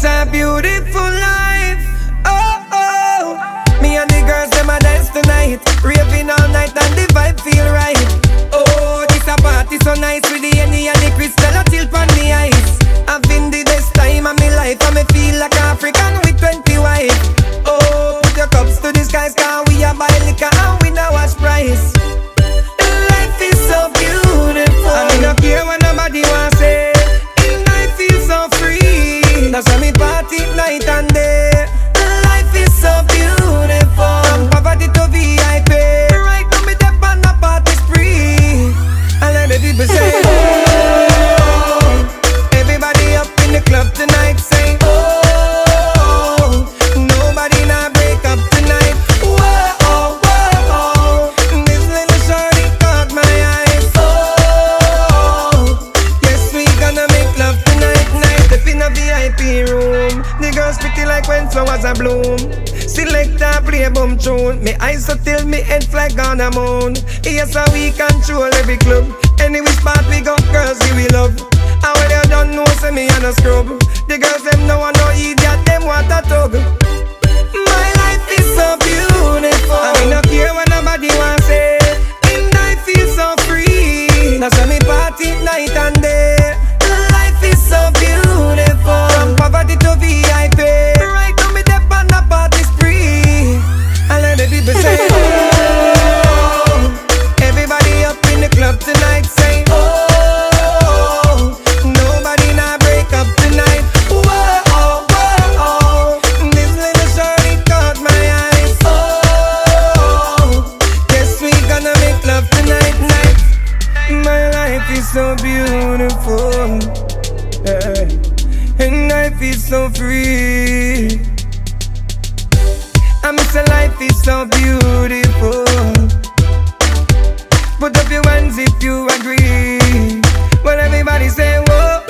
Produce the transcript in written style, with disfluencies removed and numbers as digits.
a beautiful life. Oh, oh. Me and the girls, them a dance tonight, raving all night and the vibe feel right. Oh, this a party so nice with the Henny and the crystal a tilt on the ice. I've been the best time of my life and me feel like African with 20 wives. Oh, put your cups to the skies, cause we a buy liquor and we now watch price. Life is so beautiful, I me not care what nobody want say. Life feels so free, that's why me party night and day. Life is so beautiful, from poverty to VIP. Right now me dep on a party spree, and let the people say oh. Everybody up in the club tonight say oh. Nobody not break up tonight. Whoa, oh, whoa, oh. This little shorty caught my eyes. Oh, yes, we gonna make love tonight, night. Up in a VIP room, the girls pretty like when flowers are bloom. Select a play boom tune, me eyes so till me head flag on the moon. Yes, so we control every club. Any which part we go, girls give we love. And when you don't know, say me and a scrub. The girls them no want no idiot, them want a tug. My life is so beautiful, I mean no care what nobody want say. In life feels so free, that's why me party night and day. Life is so beautiful, from poverty to VIP. Right now me dep on a party spree, and let the people say oh. Everybody up in the club tonight say oh. Nobody not break up tonight. Whoa, oh, whoa, oh. This little shorty caught my eyes. Oh, yes, we gonna make love tonight, night. My life is so beautiful, yeah. And life is so free. I miss a life is so beautiful. Put up your hands if you agree. Well, everybody say whoa.